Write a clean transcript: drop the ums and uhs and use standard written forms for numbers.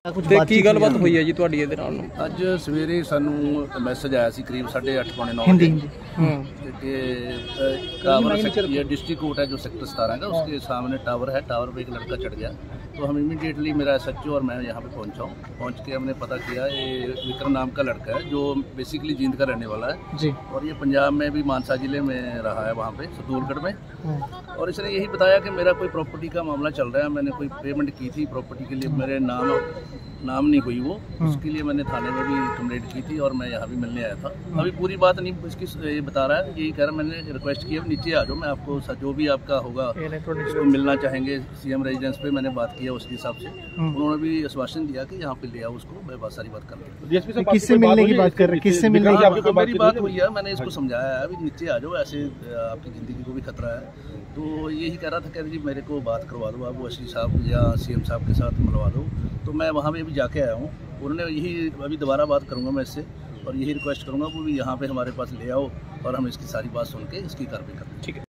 ਤੇ ਕੀ ਗੱਲਬਾਤ ਹੋਈ ਹੈ ਜੀ ਤੁਹਾਡੀ ਇਹਦੇ ਨਾਲ? ਅੱਜ ਸਵੇਰੇ ਸਾਨੂੰ ਮੈਸੇਜ ਆਇਆ ਸੀ ਕਰੀਬ 8:30 पौने 9 बजे कि टावर ये डिस्ट्रिक्ट कोर्ट है जो सेक्टर 17 का, उसके सामने टावर है, टावर पे एक लड़का चढ़ गया। तो हम इमीडिएटली मेरा SHO और मैं यहाँ पे पहुँचा हूँ। पहुँच के हमने पता किया ये विक्रम नाम का लड़का है जो बेसिकली जींद का रहने वाला है जी, और ये पंजाब में भी मानसा जिले में रहा है, वहाँ पे सतूरगढ़ में। और इसने यही बताया कि मेरा कोई प्रॉपर्टी का मामला चल रहा है, मैंने कोई पेमेंट की थी प्रॉपर्टी के लिए, मेरे नाम नहीं हुई वो, उसके लिए मैंने थाने में भी कंप्लेंट की थी और मैं यहाँ भी मिलने आया था। अभी पूरी बात नहीं इसकी ये बता रहा है, यही कह रहा है, मैंने रिक्वेस्ट की नीचे आ जाओ, मैं आपको जो भी आपका होगा इसको मिलना चाहेंगे CM रेजिडेंस पे, मैंने बात किया उसके हिसाब से। उन्होंने भी आश्वासन दिया कि यहाँ पे ले आओ उसको, मैं बहुत सारी बात कर रहा हूँ। किससे मिलने की बात कर रहे हैं? किससे मिलने की मेरी बात हुई है, मैंने इसको समझाया है अभी नीचे आ जाओ, ऐसे आपकी ज़िंदगी को भी खतरा है। तो यही कह रहा था, कह रही जी मेरे को बात करवा दो आप SC साहब या CM साहब के साथ मिलवा दो। तो मैं वहाँ पे भी जाके आया हूँ, उन्होंने यही अभी दोबारा बात करूँगा मैं इससे और यही रिक्वेस्ट करूँगा वो भी यहाँ पे हमारे पास ले आओ और हम इसकी सारी बात सुन के इसकी कार्रवाई करें। ठीक है।